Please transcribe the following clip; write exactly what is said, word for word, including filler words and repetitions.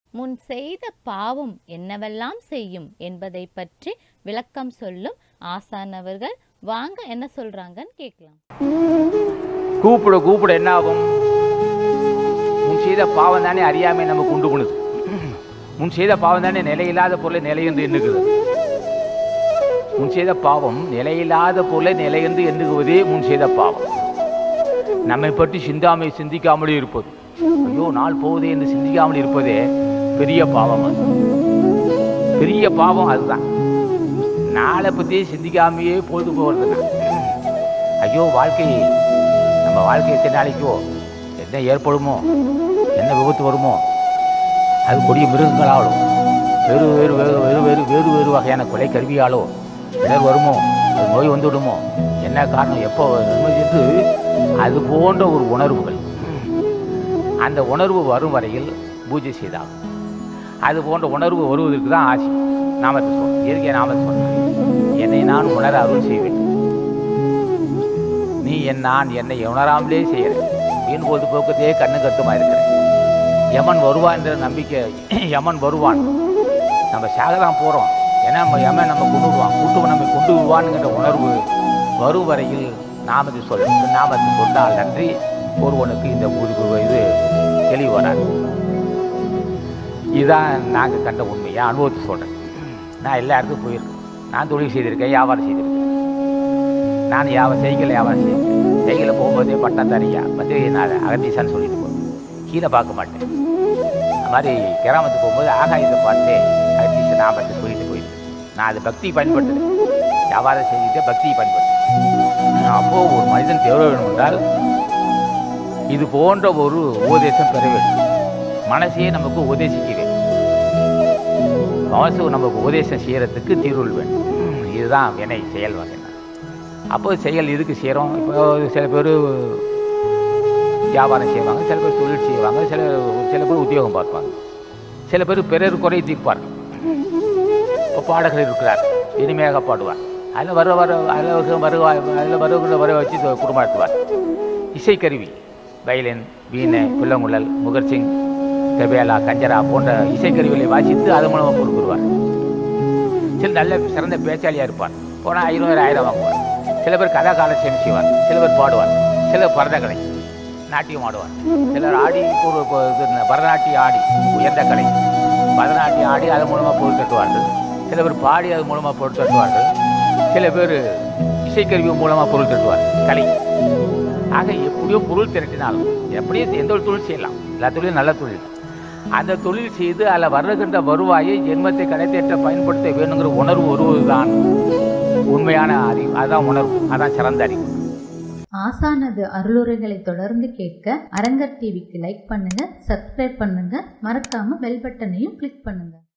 முன் செய்த பாவம் என்னவெல்லாம் செய்யும் என்பதை பற்றி விளக்கம் சொல்லும் ஆசான் அவர்கள். வாங்க என்ன சொல்றாங்கன்னு கேட்கலாம். கூப்பிட கூப்பிட என்ன ஆகும்? முன் செய்த பாவம் தானே அறியாமை நமக்கு உண்டு பண்ணுது. முன் செய்த பாவம் தானே நிலையில்லாத பொருளை நிலை என்று எண்ணுகிறது. முன் செய்த பாவம் நிலையில்லாத பொருளை நிலை என்று எண்ணுகுவதே முன் செய்த பாவம். நம்மை பற்றி சிந்தாமை சிந்திக்காமலே இருப்பது, ஐயோ நாள் போகுதே என்று சிந்திக்காமல் இருப்பதே பெரிய பாவம். அது பெரிய பாவம். அதுதான் நாளை பற்றி சிந்திக்காமையே பொழுது போகிறதுனா, ஐயோ வாழ்க்கை நம்ம வாழ்க்கை எத்தனை நாளைக்கோ, என்ன ஏற்படுமோ, என்ன விபத்து வருமோ, அது கொடிய மிருகங்களாலோ, வேறு வேறு வேறு வேறு வேறு வேறு வேறு வகையான கொலை கருவியாலோ இடர் வருமோ, அது நோய் வந்துவிடுமோ, என்ன காரணம், எப்போ என்று அது போன்ற ஒரு உணர்வுகள். அந்த உணர்வு வரும் வரையில் பூஜை செய்தால் அது போன்ற உணர்வு வருவதற்கு தான் ஆசி. நாமத்தை சொல் இயற்கை நாமத்தை சொன்ன என்னை நான் உணர அருள் செய்வேன். நீ என் நான் என்னை உணராமலே செய்கிறேன். வீண் பொழுது போக்கத்தையே கண்ணு கட்டுமா இருக்கிறேன். யமன் வருவான் என்ற நம்பிக்கை, யமன் வருவான், நம்ம சாகதான் போகிறோம், ஏன்னா நம்ம யமன் நம்ம கொண்டு விடுவான், கூட்டு நம்ம கொண்டு விடுவான்ங்கிற உணர்வு வரும் வரையில் நாமத்தை சொல் நாமத்தை சொன்னால் நன்றி ஒருவனுக்கு இந்த ஊருக்கு இது தெளிவு வராது. இதுதான் நாங்கள் கண்ட உண்மையை அனுபவத்தை சொல்கிறேன். நான் எல்லா இடத்துக்கும் போயிருக்கேன். நான் தொழில் செய்திருக்கேன், வியாபாரம் செய்திருக்கேன். நான் வியாபாரம் செய்கலை வியாபாரம் செய்திருக்கேன். செய்கலை போகும்போதே பட்டம் தனியா வந்து நான் அகத்தீசான்னு சொல்லிட்டு போவேன். கீழே பார்க்க மாட்டேன். அது மாதிரி கிராமத்துக்கு போகும்போது ஆகாயத்தை பார்த்து அகத்தீச நாமத்தை சொல்லிட்டு போயிருக்கேன். நான் அது பக்தி பயன்படுத்துகிறேன். வியாபாரம் செய்துட்டு பக்தியை பயன்படுத்துகிறேன். அப்போது ஒரு மனிதன் தேவை வேணும் என்றால் இது போன்ற ஒரு உபதேசம் பெற வேண்டும். மனசையே நமக்கு உபதேசிக்க வேண்டும். மனசு நமக்கு உபதேசம் செய்கிறதுக்கு தீர்வுள் வேண்டும். இதுதான் வினை செயல் வகை. அப்போ செயல் இதுக்கு செய்கிறோம். இப்போ சில பேர் வியாபாரம் செய்வாங்க, சில பேர் தொழில் செய்வாங்க, சில சில பேர் உத்தியோகம் பார்ப்பாங்க, சில பேர் பிறர் குறை தீர்ப்பார்கள். இப்போ பாடகர் இருக்கிறார், இனிமையாக பாடுவார், அதில் வர வர அதில் வருவாய் அதில் வருகிற வர வச்சு குடும்பம் நடத்துவார். இசைக்கருவி வயலின், வீணை, புல்லங்குழல், முகர்சிங், கபேலா, கஞ்சரா போன்ற இசைக்கருவிகளை வாசித்து அதன் மூலமாக கொடுக்குருவார். சில நல்ல சிறந்த பேச்சாளியாக இருப்பார், போனால் ஐநூறு ஆயிரம் வாங்குவார். சில பேர் கதா காலட்சியம் செய்வார், சில பேர் பாடுவார், சிலர் பரதக்கலை நாட்டியம் ஆடுவார், சிலர் ஆடி ஒரு பரதநாட்டியம் ஆடி உயர்ந்த கலை பரதநாட்டியம் ஆடி அதன் மூலமாக பொருள் தட்டுவார்கள். சில பேர் பாடி அதன் மூலமாக பொருள் தட்டுவார்கள். சில பேர் இசைக்கருவி மூலமாக பொருள் தட்டுவார்கள், கலை. ஆக எப்படியோ பொருள் திரட்டினாலும் எப்படியோ எந்த ஒரு தொழில் செய்யலாம், எல்லா தொழிலும் நல்ல தொழில். அந்த தொழில் செய்து அதில் வருகின்ற வருவாயை ஜென்மத்தை கடைத்தேற்ற பயன்படுத்த வேணுங்கிற உணர்வு வருவதுதான் உண்மையான அறிவு. அதான் உணர்வு, அதான் சிறந்த அறிவு. ஆசானது அருளுரைகளை தொடர்ந்து கேட்க அரங்கர் டிவிக்கு லைக் பண்ணுங்க, சப்ஸ்கிரைப் பண்ணுங்க, மறக்காம பெல் பட்டனையும் கிளிக் பண்ணுங்க.